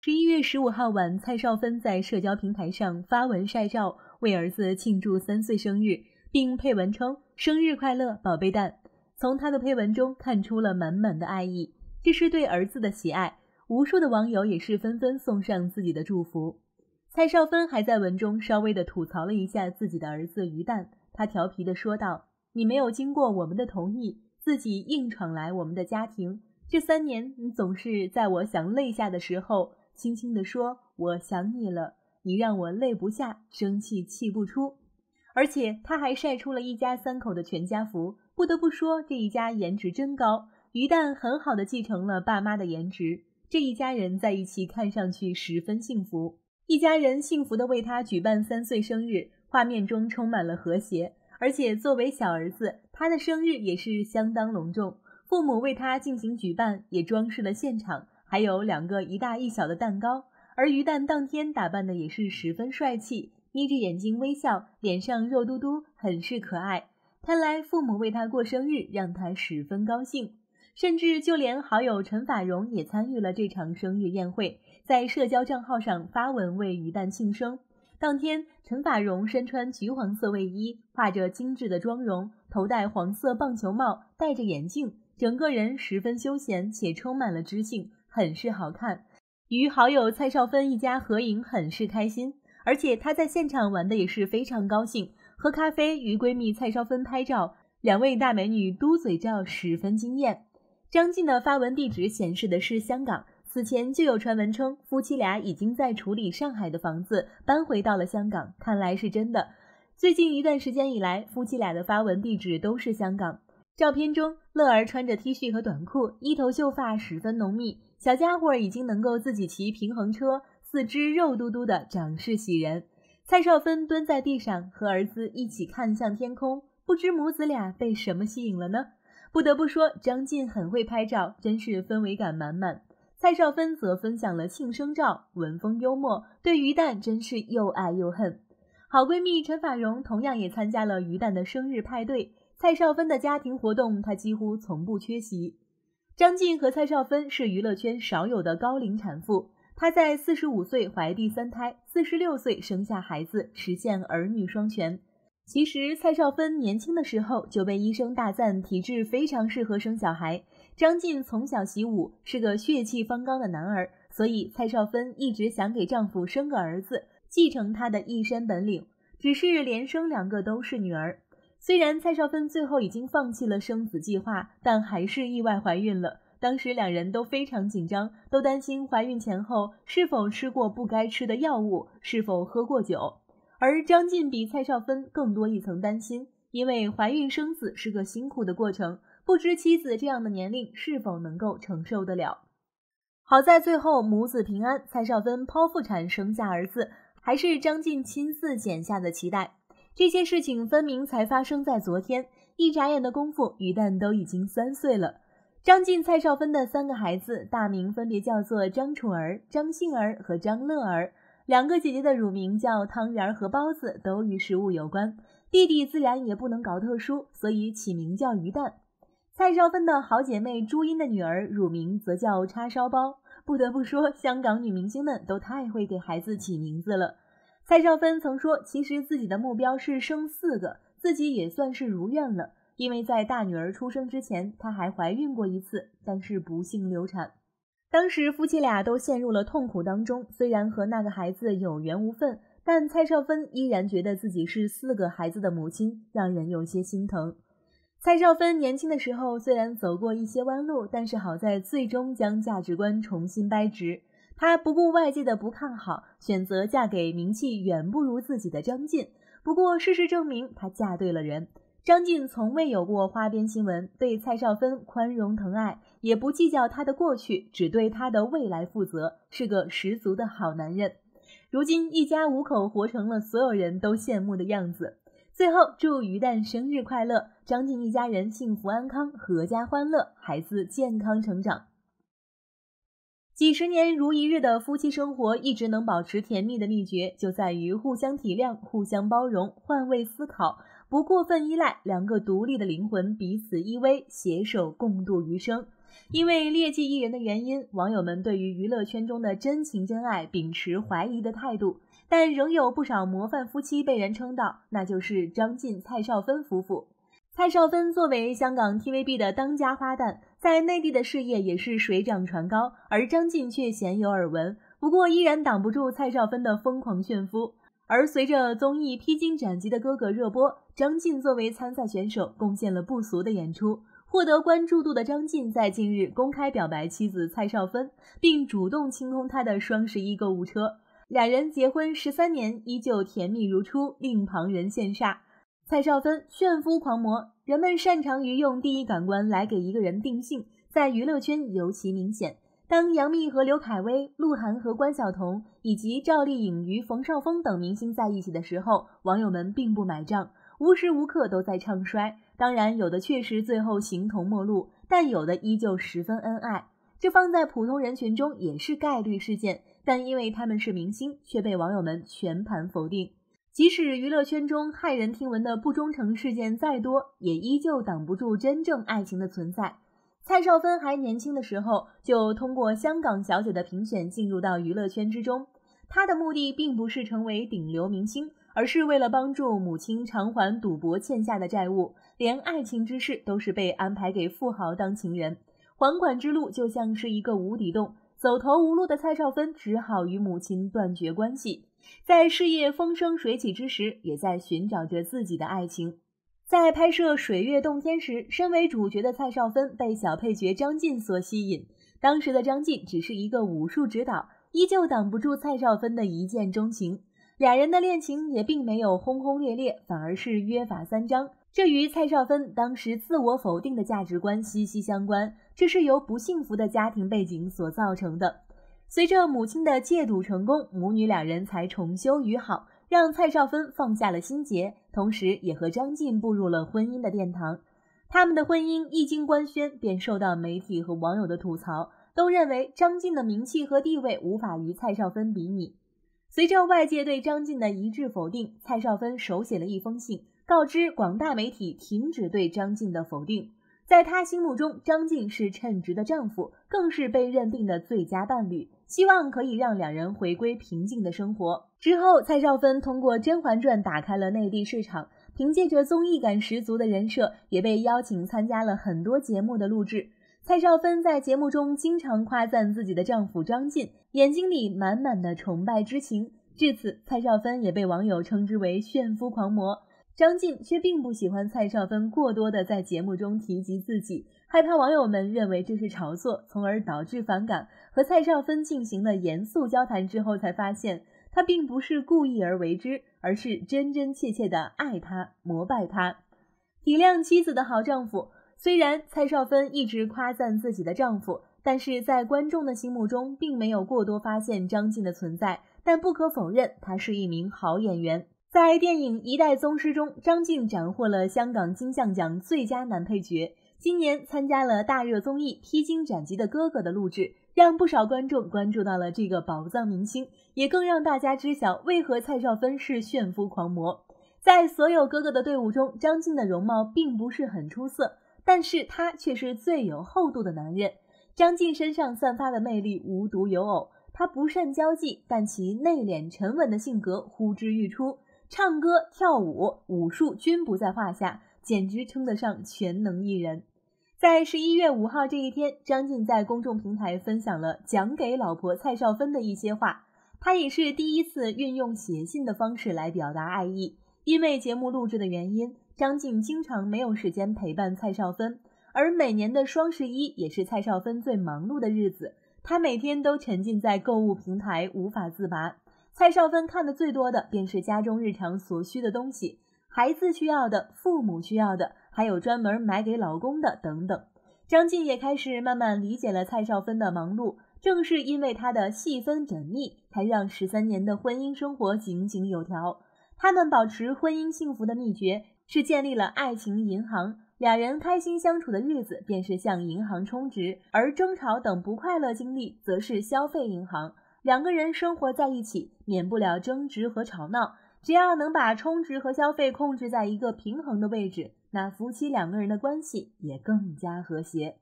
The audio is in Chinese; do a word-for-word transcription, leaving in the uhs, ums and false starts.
十一月十五号晚，蔡少芬在社交平台上发文晒照，为儿子庆祝三岁生日，并配文称生日快乐宝贝蛋。从他的配文中看出了满满的爱意，这是对儿子的喜爱，无数的网友也是纷纷送上自己的祝福。蔡少芬还在文中稍微的吐槽了一下自己的儿子于蛋，他调皮的说道，你没有经过我们的同意，自己硬闯来我们的家庭，这三年你总是在我想泪下的时候轻轻地说我想你了，你让我泪不下，生气气不出。而且他还晒出了一家三口的全家福，不得不说这一家颜值真高，于蛋很好的继承了爸妈的颜值，这一家人在一起看上去十分幸福。一家人幸福地为他举办三岁生日，画面中充满了和谐，而且作为小儿子，他的生日也是相当隆重，父母为他进行举办，也装饰了现场，还有两个一大一小的蛋糕，而于蛋当天打扮的也是十分帅气，眯着眼睛微笑，脸上肉嘟嘟，很是可爱。看来父母为他过生日让他十分高兴，甚至就连好友陈法蓉也参与了这场生日宴会，在社交账号上发文为于蛋庆生。当天陈法蓉身穿橘黄色卫衣，画着精致的妆容，头戴黄色棒球帽，戴着眼镜，整个人十分休闲且充满了知性，很是好看。与好友蔡少芬一家合影很是开心，而且她在现场玩的也是非常高兴，喝咖啡与闺蜜蔡少芬拍照，两位大美女嘟嘴照十分惊艳。张晋的发文地址显示的是香港，此前就有传闻称夫妻俩已经在处理上海的房子，搬回到了香港，看来是真的。最近一段时间以来，夫妻俩的发文地址都是香港。照片中，乐儿穿着 T 恤和短裤，一头秀发十分浓密，小家伙已经能够自己骑平衡车，四肢肉嘟嘟的，长势喜人。蔡少芬蹲在地上和儿子一起看向天空，不知母子俩被什么吸引了呢？不得不说，张晋很会拍照，真是氛围感满满。蔡少芬则分享了庆生照，文风幽默，对于蛋真是又爱又恨。好闺蜜陈法蓉同样也参加了于蛋的生日派对，蔡少芬的家庭活动她几乎从不缺席。张晋和蔡少芬是娱乐圈少有的高龄产妇，她在四十五岁怀第三胎，四十六岁生下孩子，实现儿女双全。其实蔡少芬年轻的时候就被医生大赞体质非常适合生小孩。张晋从小习武，是个血气方刚的男儿，所以蔡少芬一直想给丈夫生个儿子，继承他的一身本领，只是连生两个都是女儿。虽然蔡少芬最后已经放弃了生子计划，但还是意外怀孕了。当时两人都非常紧张，都担心怀孕前后是否吃过不该吃的药物，是否喝过酒。而张晋比蔡少芬更多一层担心，因为怀孕生子是个辛苦的过程，不知妻子这样的年龄是否能够承受得了。好在最后母子平安，蔡少芬剖腹产生下儿子，还是张晋亲自剪下的脐带。这些事情分明才发生在昨天，一眨眼的功夫，于蛋都已经三岁了。张晋、蔡少芬的三个孩子大名分别叫做张楚儿、张杏儿和张乐儿，两个姐姐的乳名叫汤圆和包子，都与食物有关。弟弟自然也不能搞特殊，所以起名叫于蛋。蔡少芬的好姐妹朱茵的女儿乳名则叫叉烧包。不得不说，香港女明星们都太会给孩子起名字了。蔡少芬曾说，其实自己的目标是生四个，自己也算是如愿了，因为在大女儿出生之前，她还怀孕过一次，但是不幸流产。当时夫妻俩都陷入了痛苦当中，虽然和那个孩子有缘无分，但蔡少芬依然觉得自己是四个孩子的母亲，让人有些心疼。蔡少芬年轻的时候虽然走过一些弯路，但是好在最终将价值观重新掰直。她不顾外界的不看好，选择嫁给名气远不如自己的张晋。不过事实证明，她嫁对了人。张晋从未有过花边新闻，对蔡少芬宽容疼爱，也不计较她的过去，只对她的未来负责，是个十足的好男人。如今一家五口活成了所有人都羡慕的样子。最后祝于蛋生日快乐，张晋一家人幸福安康，阖家欢乐，孩子健康成长。几十年如一日的夫妻生活一直能保持甜蜜的秘诀，就在于互相体谅，互相包容，换位思考，不过分依赖，两个独立的灵魂彼此依偎，携手共度余生。 因为劣迹艺人的原因，网友们对于娱乐圈中的真情真爱秉持怀疑的态度，但仍有不少模范夫妻被人称道，那就是张晋、蔡少芬夫妇。蔡少芬作为香港 T V B 的当家花旦，在内地的事业也是水涨船高，而张晋却鲜有耳闻，不过依然挡不住蔡少芬的疯狂炫夫。而随着综艺《披荆斩棘的哥哥》热播，张晋作为参赛选手贡献了不俗的演出。获得关注度的张晋在近日公开表白妻子蔡少芬，并主动清空他的双十一购物车。两人结婚十三年，依旧甜蜜如初，令旁人羡煞。蔡少芬炫夫狂魔，人们擅长于用第一感官来给一个人定性，在娱乐圈尤其明显。当杨幂和刘恺威、鹿晗和关晓彤以及赵丽颖与冯绍峰等明星在一起的时候，网友们并不买账，无时无刻都在唱衰。当然，有的确实最后形同陌路，但有的依旧十分恩爱。这放在普通人群中也是概率事件，但因为他们是明星，却被网友们全盘否定。即使娱乐圈中骇人听闻的不忠诚事件再多，也依旧挡不住真正爱情的存在。蔡少芬还年轻的时候，就通过香港小姐的评选进入到娱乐圈之中。她的目的并不是成为顶流明星，而是为了帮助母亲偿还赌博欠下的债务，连爱情之事都是被安排给富豪当情人。还款之路就像是一个无底洞，走投无路的蔡少芬只好与母亲断绝关系。在事业风生水起之时，也在寻找着自己的爱情。在拍摄《水月洞天》时，身为主角的蔡少芬被小配角张晋所吸引。当时的张晋只是一个武术指导，依旧挡不住蔡少芬的一见钟情。俩人的恋情也并没有轰轰烈烈，反而是约法三章。这与蔡少芬当时自我否定的价值观息息相关，这是由不幸福的家庭背景所造成的。随着母亲的戒赌成功，母女两人才重修于好，让蔡少芬放下了心结，同时也和张晋步入了婚姻的殿堂。他们的婚姻一经官宣，便受到媒体和网友的吐槽，都认为张晋的名气和地位无法与蔡少芬比拟。随着外界对张晋的一致否定，蔡少芬手写了一封信，告知广大媒体停止对张晋的否定。在他心目中，张晋是称职的丈夫，更是被认定的最佳伴侣，希望可以让两人回归平静的生活。之后，蔡少芬通过《甄嬛传》打开了内地市场，凭借着综艺感十足的人设，也被邀请参加了很多节目的录制。蔡少芬在节目中经常夸赞自己的丈夫张晋，眼睛里满满的崇拜之情。至此，蔡少芬也被网友称之为炫夫狂魔。张晋却并不喜欢蔡少芬过多的在节目中提及自己，害怕网友们认为这是炒作，从而导致反感。和蔡少芬进行了严肃交谈之后，才发现他并不是故意而为之，而是真真切切的爱他、膜拜他。体谅妻子的好丈夫。虽然蔡少芬一直夸赞自己的丈夫，但是在观众的心目中并没有过多发现张晋的存在，但不可否认他是一名好演员。在电影《一代宗师》中，张晋斩获了香港金像奖最佳男配角。今年参加了大热综艺《披荆斩棘的哥哥》的录制，让不少观众关注到了这个宝藏明星，也更让大家知晓为何蔡少芬是炫夫狂魔。在所有哥哥的队伍中，张晋的容貌并不是很出色，但是他却是最有厚度的男人。张晋身上散发的魅力无独有偶，他不善交际，但其内敛沉稳的性格呼之欲出。唱歌、跳舞、武术均不在话下，简直称得上全能艺人。在十一月五号这一天，张晋在公众平台分享了讲给老婆蔡少芬的一些话。他也是第一次运用写信的方式来表达爱意。因为节目录制的原因，张晋经常没有时间陪伴蔡少芬，而每年的双十一也是蔡少芬最忙碌的日子，她每天都沉浸在购物平台无法自拔。蔡少芬看的最多的便是家中日常所需的东西，孩子需要的、父母需要的，还有专门买给老公的等等。张晋也开始慢慢理解了蔡少芬的忙碌，正是因为她的细分缜密，才让十三年的婚姻生活井井有条。他们保持婚姻幸福的秘诀是建立了爱情银行，两人开心相处的日子便是向银行充值，而争吵等不快乐经历则是消费银行。两个人生活在一起，免不了争执和吵闹，只要能把充值和消费控制在一个平衡的位置，那夫妻两个人的关系也更加和谐。